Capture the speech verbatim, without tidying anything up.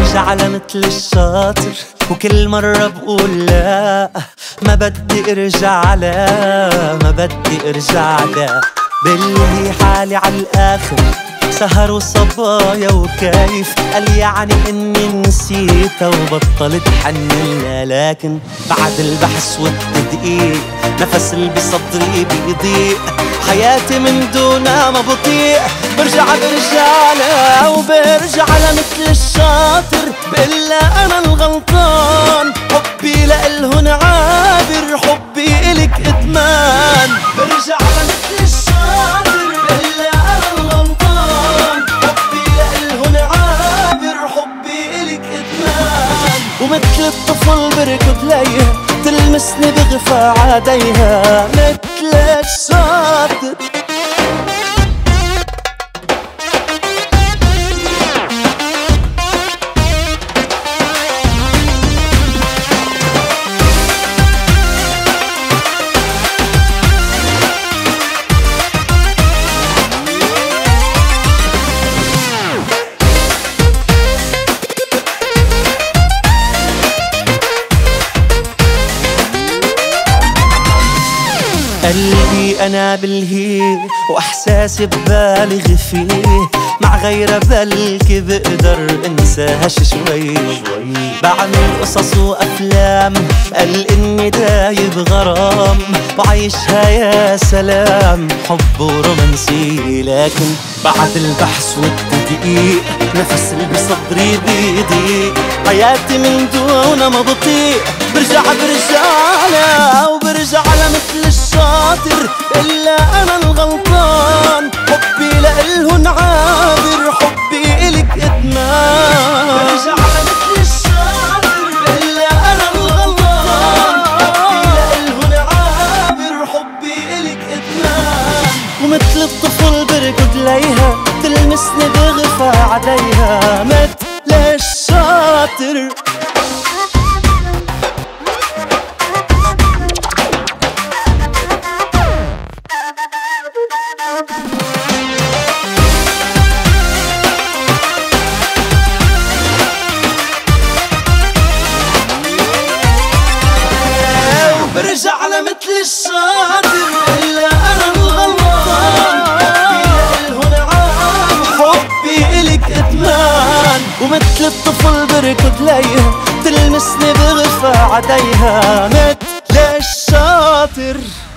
برجع لمثل الشاطر وكل مرة بقول لا، ما بدي ارجع لا، ما بدي ارجع لا. بلهي حالي عالآخر سهر وصبايا وكيف، قال يعني اني نسيتها وبطلت حنلها. لكن بعد البحث والتدقيق نفس اللي بصدري بيضيق، حياتي من دونها ما بطيق. برجع برجع لها وبرجع لمثل الشاطر، بقلها انا الغلطان، حبي لإلهن عابر، حبي إلك ادمان. برجع لمثل الشاطر بقلها انا الغلطان، حبي لإلهن عابر، حبي إلك ادمان. ومثل الطفل بركض ليها تلمسني بغفى عاديها، مثل الشاطر. قلبي أنا بالهي وإحساسي ببالغ فيه، مع غيرها بلكي بقدر انساهاش شوي. بعمل قصص وأفلام قال إني دايب غرام، وعايشها يا سلام حب ورومانسي. لكن بعد البحث والتدقيق نفس اللي بصدري بيضيق، حياتي من دونها ما بطيق. برجع برجع لها وبرجع لمثل الشاطر، إلا أنا الغلطان، حبي لإلهن عابر، حبي إلك إدمان. برجع لمثل الشاطر إلا أنا الغلطان، حبي لإلهن عابر، حبي إلك إدمان. ومثل الطفل بركض ليها تلمسني بغفى عديها، مثل الشاطر. برجع لمثل الشاطر إلا أنا الغلطان، حبي لإلهن عابر، حبي إلك إدمان. ومثل الطفل بركض ليها تلمسني بغفى عديها، مثل الشاطر.